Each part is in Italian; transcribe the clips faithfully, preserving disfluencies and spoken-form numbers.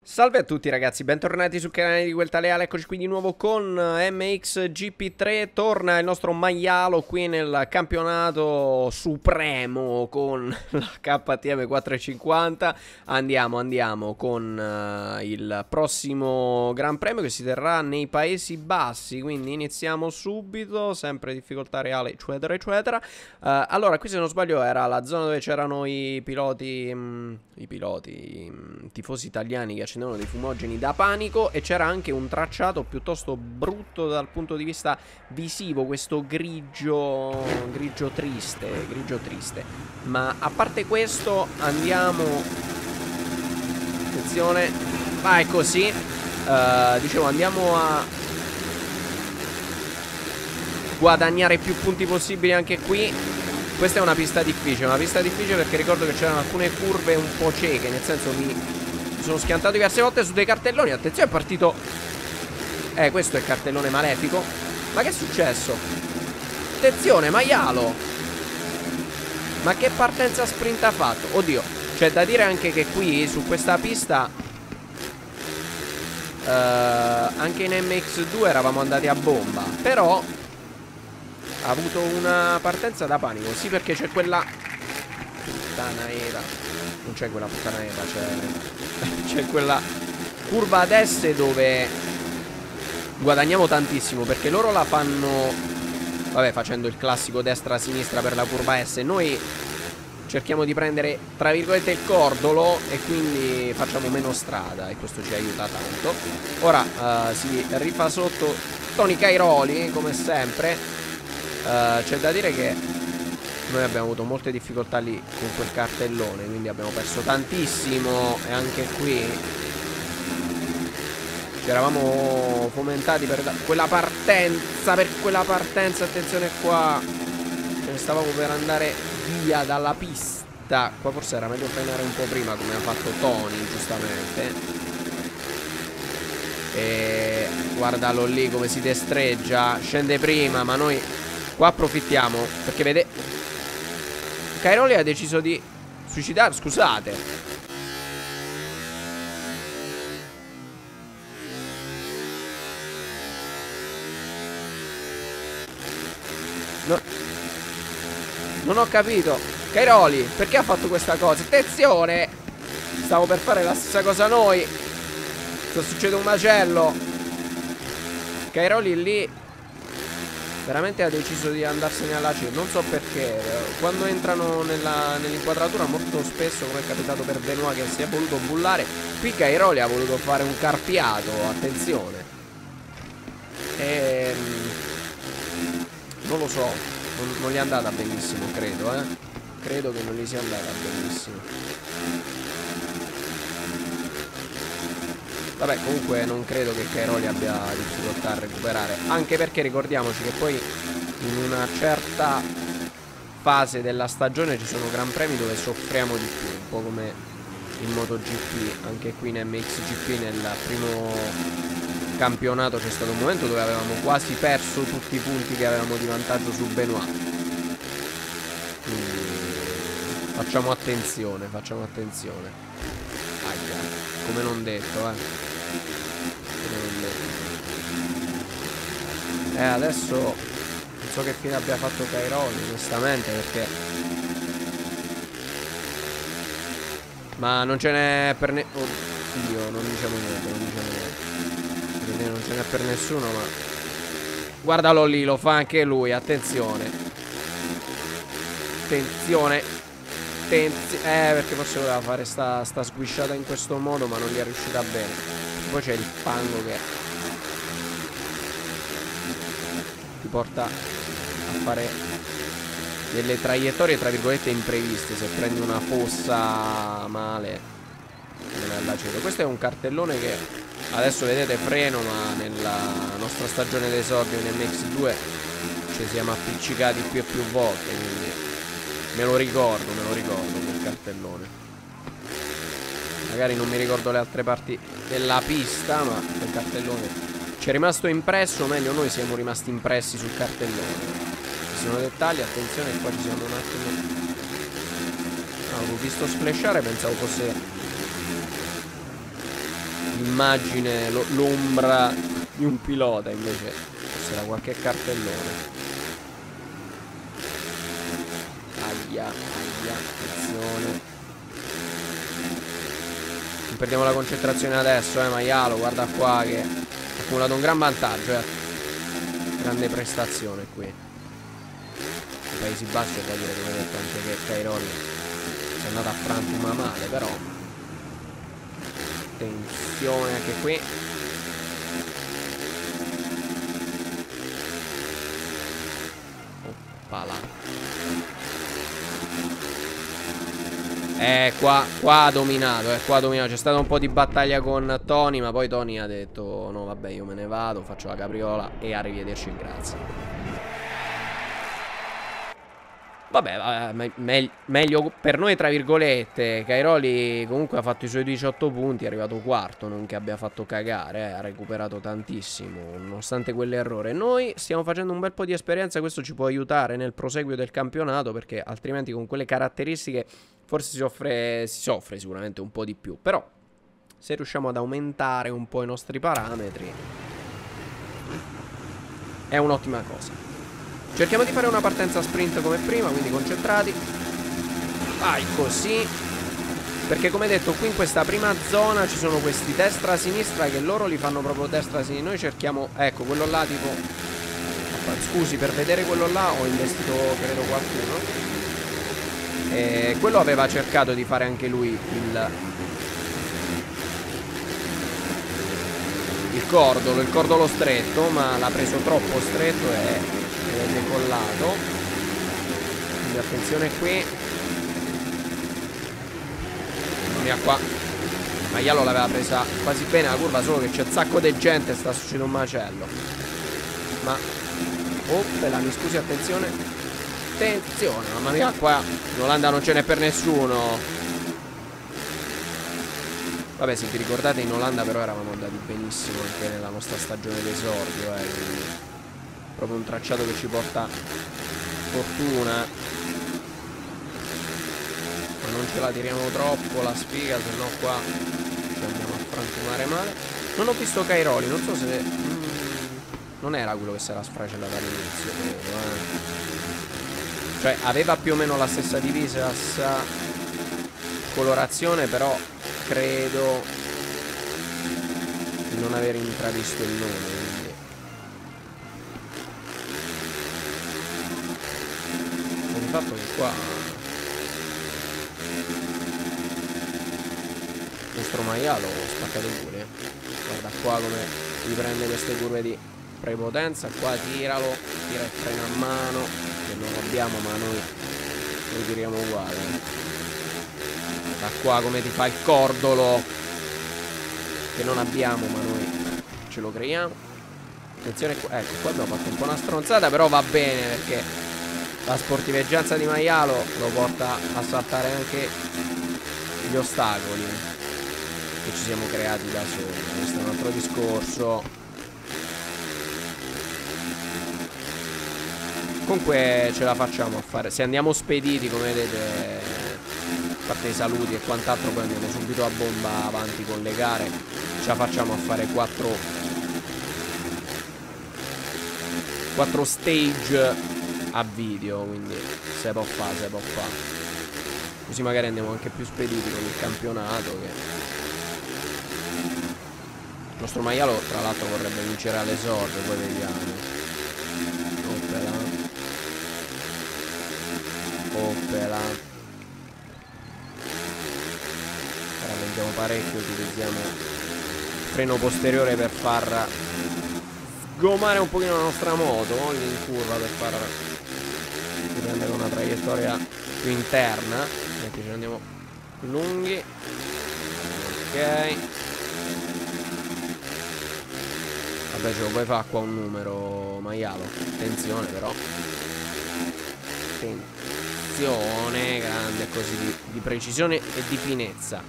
Salve a tutti ragazzi, bentornati sul canale di Vuelta Leale, eccoci qui di nuovo con M X G P tre. Torna il nostro maialo qui nel campionato supremo con la K T M quattrocentocinquanta. Andiamo, andiamo con uh, il prossimo Gran Premio che si terrà nei Paesi Bassi. Quindi iniziamo subito, sempre difficoltà reale, eccetera, eccetera. uh, Allora, qui se non sbaglio era la zona dove c'erano i piloti, mh, i piloti, i mh, tifosi italiani che accendevano dei fumogeni da panico, e c'era anche un tracciato piuttosto brutto dal punto di vista visivo, questo grigio grigio triste, grigio triste. Ma a parte questo andiamo, attenzione, vai così, uh, dicevo andiamo a guadagnare più punti possibili anche qui. Questa è una pista difficile, una pista difficile perché ricordo che c'erano alcune curve un po' cieche, nel senso mi sono schiantato diverse volte su dei cartelloni. Attenzione, è partito. Eh, questo è il cartellone malefico. Ma che è successo? Attenzione, maialo. Ma che partenza sprint ha fatto? Oddio, c'è da dire anche che qui su questa pista uh, anche in M X due eravamo andati a bomba. Però ha avuto una partenza da panico. Sì, perché c'è quella puttana era. Non c'è quella puttana era, c'è c'è quella curva ad est dove guadagniamo tantissimo, perché loro la fanno, vabbè, facendo il classico destra-sinistra per la curva S. Noi cerchiamo di prendere, tra virgolette, il cordolo e quindi facciamo meno strada, e questo ci aiuta tanto. Ora uh, si rifà sotto Tony Cairoli, come sempre. uh, C'è da dire che noi abbiamo avuto molte difficoltà lì con quel cartellone, quindi abbiamo perso tantissimo. E anche qui ci eravamo fomentati per quella partenza, per quella partenza, attenzione qua, ce ne stavamo per andare via dalla pista. Qua forse era meglio frenare un po' prima, come ha fatto Tony, giustamente. E guardalo lì come si destreggia, scende prima, ma noi qua approfittiamo, perché vede, Cairoli ha deciso di suicidare, scusate. No, non ho capito. Cairoli, perché ha fatto questa cosa? Attenzione, stavo per fare la stessa cosa noi. Sta succedendo un macello. Cairoli lì veramente ha deciso di andarsene alla cena. Non so perché. Quando entrano nell'inquadratura molto spesso, come è capitato per Benoit che si è voluto bullare, qui Cairoli ha voluto fare un carpiato. Attenzione. E non lo so, non, non gli è andata benissimo, credo, eh Credo che non gli sia andata benissimo. Vabbè, comunque non credo che Cairoli abbia difficoltà a recuperare, anche perché ricordiamoci che poi in una certa fase della stagione ci sono gran premi dove soffriamo di più, un po' come in MotoGP. Anche qui in M X G P nel primo campionato c'è stato un momento dove avevamo quasi perso tutti i punti che avevamo di vantaggio su Benoit. Quindi facciamo attenzione, facciamo attenzione. Aia, come non detto, eh Eh, adesso non so che fine abbia fatto Cairoli, onestamente, perché ma non ce n'è per ne... Oddio, non diciamo niente, non diciamo niente, perché non ce n'è per nessuno, ma guardalo lì, lo fa anche lui, attenzione. Attenzione. Attenzi... Eh, perché forse voleva fare sta, sta sguisciata in questo modo, ma non gli è riuscita bene. Poi c'è il fango che ti porta a fare delle traiettorie tra virgolette impreviste. Se prendi una fossa male, non è allaceto. Questo è un cartellone che adesso vedete freno, ma nella nostra stagione d'esordio in M X due ci siamo appiccicati più e più volte, quindi me lo ricordo, me lo ricordo quel cartellone. Magari non mi ricordo le altre parti della pista, ma quel cartellone ci è rimasto impresso, o meglio noi siamo rimasti impressi sul cartellone. Ci sono dettagli, attenzione, qua ci siamo un attimo. Ah, avevo visto splashare, pensavo fosse l'immagine, l'ombra di un pilota, invece c'era qualche cartellone. Aia, aia, attenzione. Non perdiamo la concentrazione adesso, eh, Maialo, guarda qua che ha accumulato un gran vantaggio, eh. Grande prestazione qui. I Paesi Bassi è da dire, come detto, anche che Cairoli è andato a frantuma male, però attenzione anche qui. Oppala. Eh, qua, qua ha dominato, eh, qua ha dominato. C'è stata un po' di battaglia con Tony, ma poi Tony ha detto no vabbè, io me ne vado, faccio la capriola e arrivederci, grazie. Vabbè, me me meglio per noi tra virgolette. Cairoli comunque ha fatto i suoi diciotto punti, è arrivato quarto, non che abbia fatto cagare, eh, ha recuperato tantissimo nonostante quell'errore. Noi stiamo facendo un bel po' di esperienza, questo ci può aiutare nel proseguio del campionato, perché altrimenti con quelle caratteristiche forse si soffre, si soffre sicuramente un po' di più. Però se riusciamo ad aumentare un po' i nostri parametri è un'ottima cosa. Cerchiamo di fare una partenza sprint come prima, quindi concentrati. Vai così. Perché come detto qui in questa prima zona ci sono questi destra-sinistra che loro li fanno proprio destra-sinistra. Noi cerchiamo, ecco, quello là tipo... Scusi, per vedere quello là ho investito credo qualcuno. E quello aveva cercato di fare anche lui il... Il cordolo, il cordolo stretto, ma l'ha preso troppo stretto e... è decollato, quindi attenzione qui. Mamma mia, qua Maialo l'aveva presa quasi bene la curva, solo che c'è un sacco di gente, sta succedendo un macello. Ma oh, bella, mi scusi, attenzione. Attenzione, mamma mia, qua in Olanda non ce n'è per nessuno. Vabbè, se vi ricordate in Olanda però eravamo andati benissimo anche nella nostra stagione d'esordio, eh, quindi proprio un tracciato che ci porta fortuna. Ma non ce la tiriamo troppo la spiga, se no qua ci andiamo a frantumare male. Non ho visto Cairoli, non so se... Mm, non era quello che si era sfracellato all'inizio, credo, eh. Cioè aveva più o meno la stessa divisa, la stessa colorazione, però credo di non aver intravisto il nome. Il fatto che qua il nostro Maialo spaccato pure. Guarda qua come riprende queste curve di prepotenza. Qua tiralo, tira il freno a mano, che non abbiamo, ma noi lo tiriamo uguale. Da qua come ti fa il cordolo, che non abbiamo, ma noi ce lo creiamo. Attenzione qua, ecco qua abbiamo fatto un po' una stronzata, però va bene perché la sportiveggianza di Maialo lo porta a saltare anche gli ostacoli che ci siamo creati da soli. Questo è un altro discorso. Comunque ce la facciamo a fare. Se andiamo spediti, come vedete, a parte i saluti e quant'altro, poi andiamo subito a bomba avanti con le gare. Ce la facciamo a fare quattro quattro stage a video, quindi se può fare, se può fare. Così magari andiamo anche più spediti con il campionato, che il nostro Maialo tra l'altro vorrebbe vincere all'esordio, poi vediamo. Oppela. Oppela. Rallentiamo parecchio, utilizziamo il freno posteriore per far sgomare un pochino la nostra moto in curva, per far prendere una traiettoria più interna, mentre ci andiamo lunghi. Ok, vabbè, ce lo puoi fare qua un numero, Maialo. Attenzione però, attenzione, grande così di, di precisione e di finezza.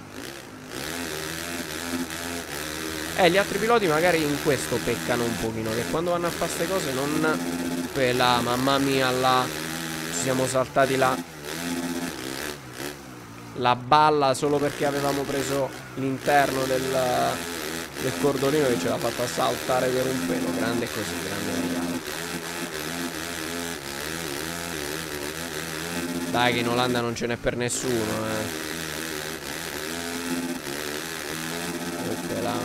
Eh, gli altri piloti magari in questo peccano un pochino, che quando vanno a fare queste cose non... Quella, mamma mia, là ci siamo saltati la la balla solo perché avevamo preso l'interno del del cordolino che ce l'ha fatta saltare per un pelo. Grande così, grande maiale. Dai che in Olanda non ce n'è per nessuno, eh. Ok, là.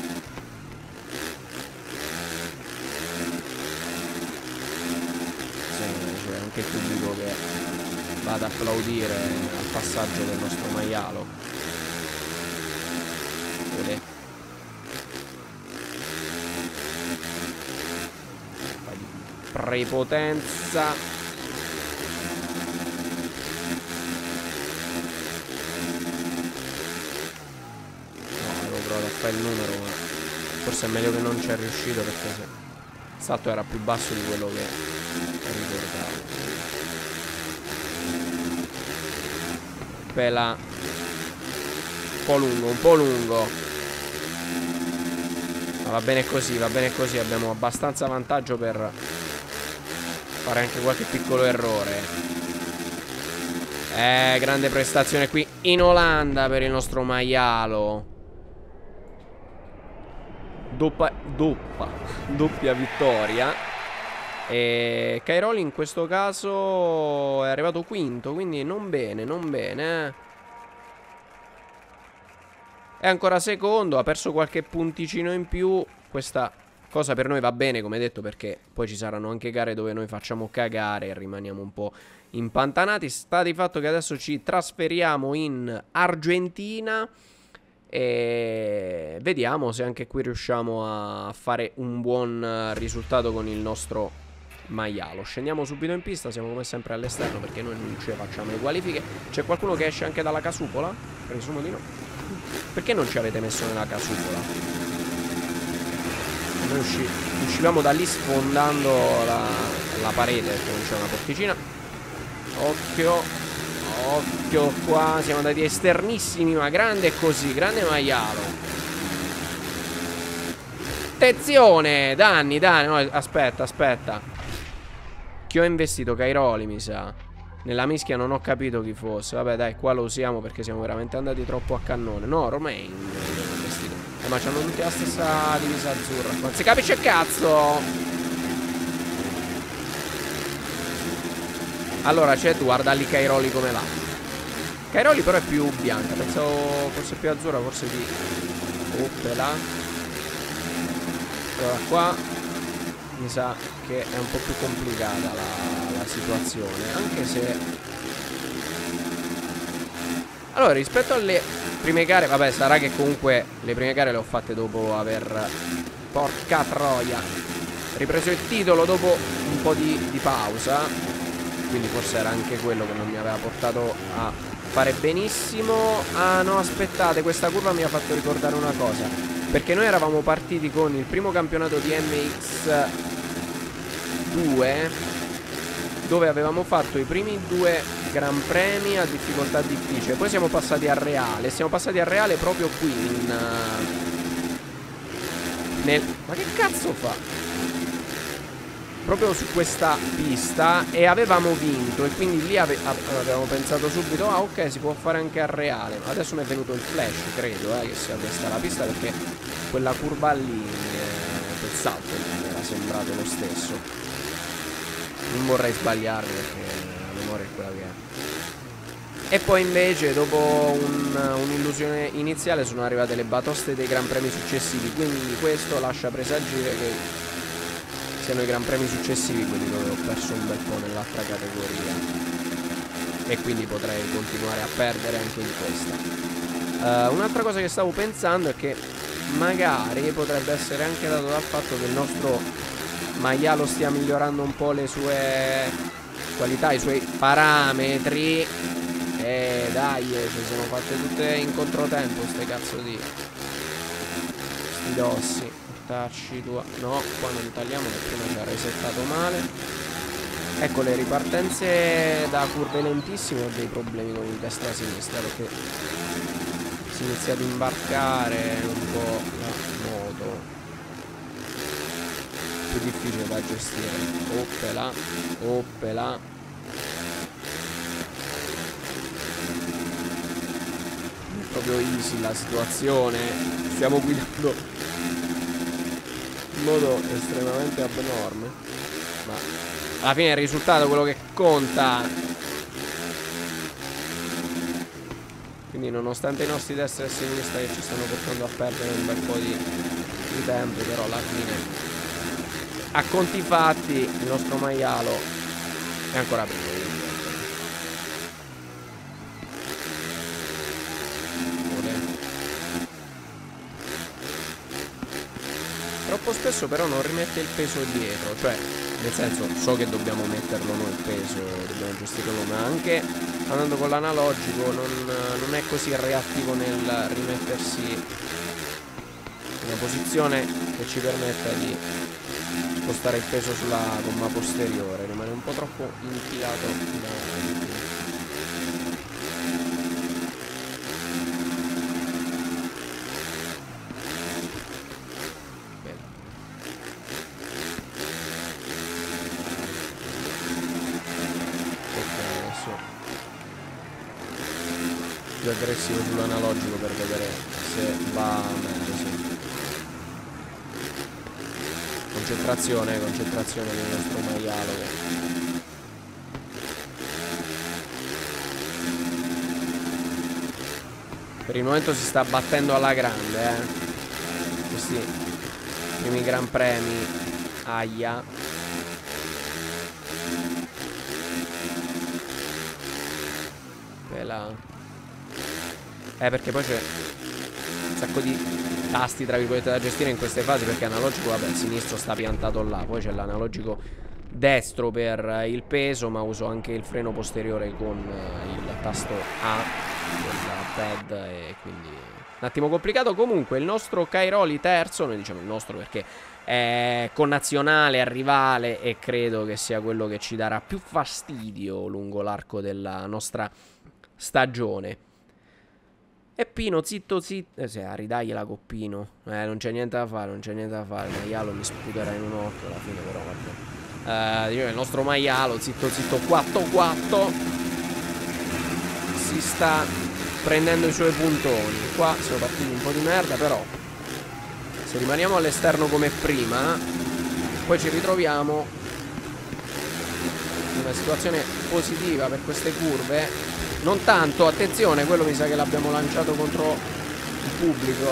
Sì, c'è anche il pubblico che va ad applaudire al passaggio del nostro maialo. Vedete? Prepotenza. Fare il numero, ma forse è meglio che non ci è riuscito, perché se il salto era più basso di quello che ricordavo. Bella. Un po' lungo, un po' lungo. Ma va bene così, va bene così. Abbiamo abbastanza vantaggio per fare anche qualche piccolo errore. Eh, grande prestazione qui in Olanda per il nostro maialo. Doppa, doppa, doppia vittoria. E Cairoli in questo caso è arrivato quinto, quindi non bene, non bene, eh. È ancora secondo, ha perso qualche punticino in più. Questa cosa per noi va bene, come detto, perché poi ci saranno anche gare dove noi facciamo cagare e rimaniamo un po' impantanati. Sta di fatto che adesso ci trasferiamo in Argentina e vediamo se anche qui riusciamo a fare un buon risultato con il nostro maialo. Scendiamo subito in pista, siamo come sempre all'esterno perché noi non ci facciamo le qualifiche. C'è qualcuno che esce anche dalla casupola? Presumo di no. Perché non ci avete messo nella casupola? Noi usci uscivamo da lì sfondando la, la parete, perché non c'è una porticina. Occhio. Occhio qua, siamo andati esternissimi, ma grande così, grande maialo. Attenzione, danni, danni, no, aspetta, aspetta. Chi ho investito? Cairoli, mi sa. Nella mischia non ho capito chi fosse. Vabbè, dai, qua lo usiamo perché siamo veramente andati troppo a cannone. No, Romain ho investito. Eh, ma c'hanno tutti la stessa divisa azzurra. Non si capisce cazzo. Allora, c'è tu, guarda lì Cairoli come là. Cairoli però è più bianca. Pensavo fosse più azzurra, forse di... Oppela. Allora, qua mi sa che è un po' più complicata la, la situazione. Anche se... Allora, rispetto alle prime gare... Vabbè, sarà che comunque le prime gare le ho fatte dopo aver... Porca troia. Ripreso il titolo dopo un po' di, di pausa. Quindi forse era anche quello che non mi aveva portato a fare benissimo. Ah no, aspettate, questa curva mi ha fatto ricordare una cosa, perché noi eravamo partiti con il primo campionato di M X due, dove avevamo fatto i primi due gran premi a difficoltà difficile. Poi siamo passati a Reale. Siamo passati a Reale proprio qui in, nel... Ma che cazzo fa? Proprio su questa pista, e avevamo vinto, e quindi lì ave avevamo pensato subito, ah ok, si può fare anche a Reale. Adesso mi è venuto il flash, credo, eh, che sia questa la pista, perché quella curva lì, eh, quel salto mi era sembrato lo stesso. Non vorrei sbagliarmi perché la memoria è quella che è. E poi invece dopo un'illusione un iniziale sono arrivate le batoste dei gran premi successivi, quindi questo lascia presagire che siano i gran premi successivi quelli dove ho perso un bel po' nell'altra categoria, e quindi potrei continuare a perdere anche in questa. uh, Un'altra cosa che stavo pensando è che magari potrebbe essere anche dato dal fatto che il nostro maialo stia migliorando un po' le sue qualità, i suoi parametri. E dai, ci sono fatte tutte in controtempo ste cazzo di sti dossi. Tacci tua. No, qua non tagliamo, che prima ci ha resettato male. Ecco, le ripartenze da curve lentissime ho dei problemi con il destra-sinistra, perché si inizia ad imbarcare un po' la moto. Più difficile da gestire. Oppela, oppela. proprio easy la situazione. Stiamo guidando in modo estremamente abnorme, ma alla fine è il risultato quello che conta. Quindi nonostante i nostri destra e sinistra che ci stanno portando a perdere un bel po' di, di tempo, però alla fine a conti fatti il nostro maialo è ancora prima. Troppo spesso però non rimette il peso dietro, cioè nel senso so che dobbiamo metterlo noi il peso, dobbiamo gestirlo noi, ma anche andando con l'analogico non, non è così reattivo nel rimettersi in una posizione che ci permetta di spostare il peso sulla gomma posteriore, rimane un po' troppo infilato in avanti. Più aggressivo sull'analogico per vedere se va meglio, sì. Concentrazione, concentrazione del nostro maialo. Per il momento si sta battendo alla grande, eh. Questi primi gran premi. Aia. Pela. Eh, perché poi c'è un sacco di tasti, tra virgolette, da gestire in queste fasi, perché analogico, vabbè, il sinistro sta piantato là. Poi c'è l'analogico destro per il peso, ma uso anche il freno posteriore con il tasto A del pad, e quindi un attimo complicato. Comunque il nostro Cairoli terzo, noi diciamo il nostro perché è connazionale, è rivale, e credo che sia quello che ci darà più fastidio lungo l'arco della nostra stagione. E Pino, zitto zitto. Eh sì, a ridagliela con Pino. Eh, non c'è niente da fare, non c'è niente da fare. Il maialo mi sputerà in un occhio alla fine, però vabbè. Eh, il nostro maialo, zitto zitto quattro quattro, si sta prendendo i suoi puntoni. Qua siamo partiti un po' di merda, però se rimaniamo all'esterno come prima, poi ci ritroviamo in una situazione positiva per queste curve. Non tanto, attenzione, quello mi sa che l'abbiamo lanciato contro il pubblico.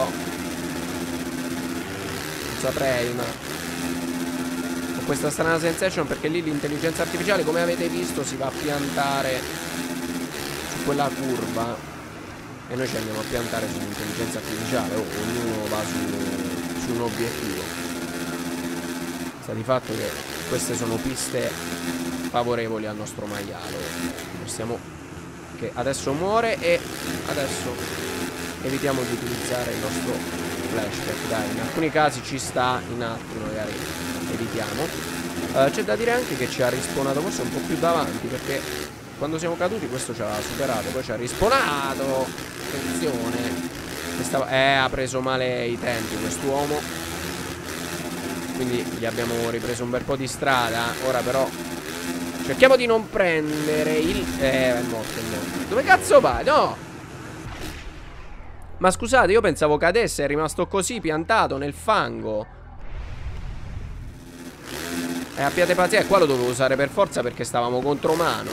Non saprei, ma ho questa strana sensation, perché lì l'intelligenza artificiale, come avete visto, si va a piantare su quella curva e noi ci andiamo a piantare sull'intelligenza artificiale. Oh, ognuno va su, su un obiettivo. Sta di fatto che queste sono piste favorevoli al nostro maialo. Possiamo... che adesso muore, e adesso evitiamo di utilizzare il nostro flashback. Dai, in alcuni casi ci sta, in altri magari evitiamo. uh, C'è da dire anche che ci ha rispawnato forse un po' più davanti, perché quando siamo caduti questo ci aveva superato, poi ci ha rispawnato. Attenzione, stava... eh, ha preso male i tempi quest'uomo, quindi gli abbiamo ripreso un bel po' di strada. Ora però cerchiamo di non prendere il... Eh, è morto, è morto. Dove cazzo vai? No! Ma scusate, io pensavo cadesse, è rimasto così, piantato nel fango. E eh, abbiate pazienza, qua lo dovevo usare per forza perché stavamo contro mano.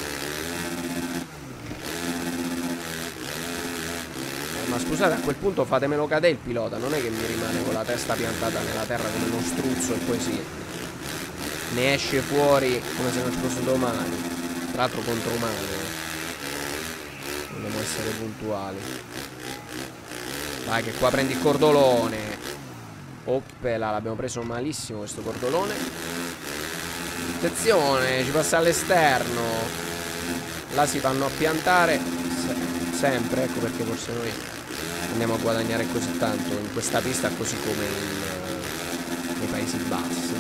Eh, ma scusate, a quel punto fatemelo cadere il pilota. Non è che mi rimane con la testa piantata nella terra come uno struzzo e poi sì, ne esce fuori come se non ci fosse domani. Tra l'altro contro mano. Dobbiamo essere puntuali. Vai che qua prendi il cordolone. Oppela, l'abbiamo preso malissimo questo cordolone. Attenzione, ci passa all'esterno. Là si vanno a piantare se sempre, ecco perché forse noi andiamo a guadagnare così tanto in questa pista, così come in, nei Paesi Bassi.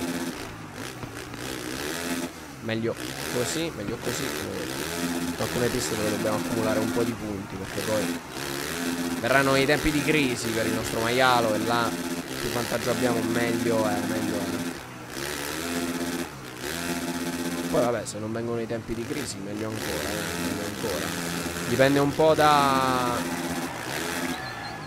Meglio così, meglio così. Sono alcune piste dove dobbiamo accumulare un po' di punti, perché poi verranno i tempi di crisi per il nostro maialo, e là più vantaggio abbiamo meglio è, meglio è. Poi vabbè, se non vengono i tempi di crisi meglio ancora, eh, meglio ancora. Dipende un po' da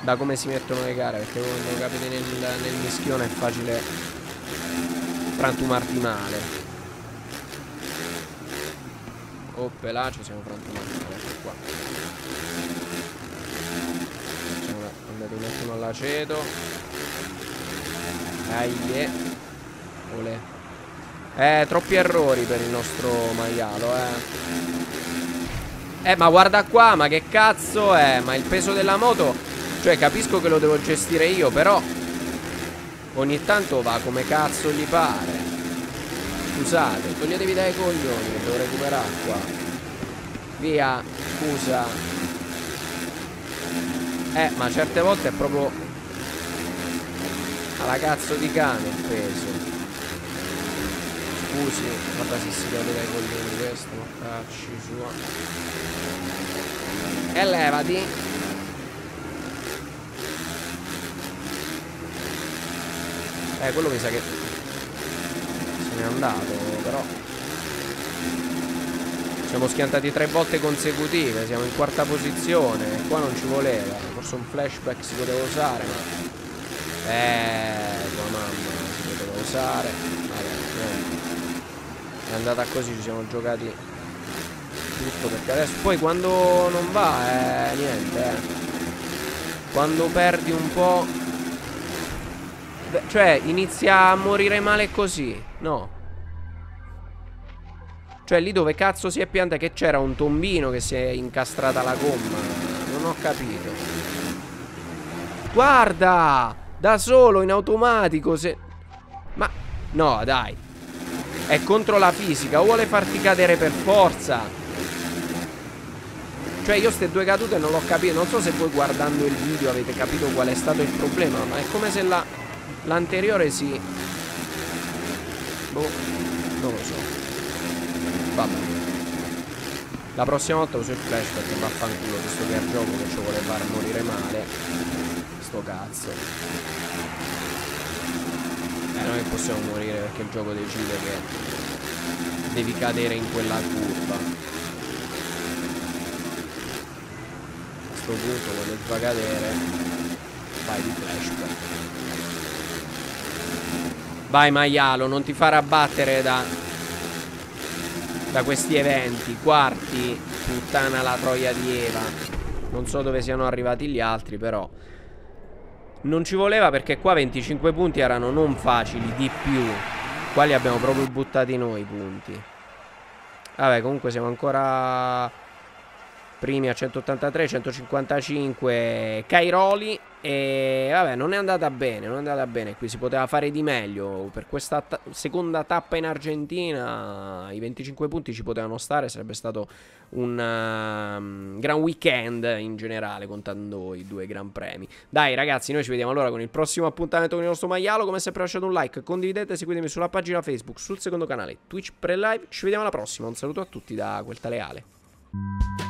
da come si mettono le gare, perché quando capite nel, nel mischione è facile frantumarti male. Oppe là, ci siamo frantumati male, ecco qua. Siamo andati un attimo all'aceto. Aie. Olè. Eh, troppi errori per il nostro maialo, eh. Eh, ma guarda qua, ma che cazzo è? Ma il peso della moto, cioè capisco che lo devo gestire io, però ogni tanto va come cazzo gli pare. Scusate, toglietevi dai coglioni che devo recuperare qua. Via, scusa. Eh, ma certe volte è proprio alla cazzo di cane il peso. Scusi, guarda se si toglie dai coglioni questo, ma cacci sua. E levati. Eh, quello mi sa che se n'è andato, però siamo schiantati tre volte consecutive, siamo in quarta posizione. Qua non ci voleva, forse un flashback si poteva usare, ma eh, tua mamma si poteva usare. Vabbè, eh. È andata così, ci siamo giocati tutto, perché adesso poi quando non va eh, niente, eh. Quando perdi un po', cioè inizia a morire male così. No, cioè lì dove cazzo si è pianta, che c'era un tombino che si è incastrata la gomma. Non ho capito. Guarda, da solo in automatico se... Ma no, dai, è contro la fisica, o vuole farti cadere per forza. Cioè io ste due cadute non l'ho capito. Non so se voi guardando il video avete capito qual è stato il problema, ma è come se la l'anteriore si... Boh, non lo so. Vabbè, la prossima volta uso il flash perché vaffanculo, visto che è il gioco che ci vuole far morire male. Sto cazzo. Eh, noi possiamo morire perché il gioco decide che devi cadere in quella curva. A questo punto quando ti fa cadere vai di flashback. Vai maialo, non ti far abbattere da da questi eventi. Quarti, puttana la troia di Eva. Non so dove siano arrivati gli altri, però non ci voleva, perché qua venticinque punti erano non facili, di più. Qua li abbiamo proprio buttati noi i punti. Vabbè, comunque siamo ancora primi a centottantatré, centocinquantacinque Cairoli. E vabbè, non è andata bene, non è andata bene. Qui si poteva fare di meglio. Per questa ta seconda tappa in Argentina i venticinque punti ci potevano stare. Sarebbe stato un uh, gran weekend in generale, contando i due gran premi. Dai ragazzi, noi ci vediamo allora con il prossimo appuntamento con il nostro maialo. Come sempre lasciate un like, condividete, seguitemi sulla pagina Facebook, sul secondo canale Twitch pre-live. Ci vediamo alla prossima, un saluto a tutti da quel tale Ale.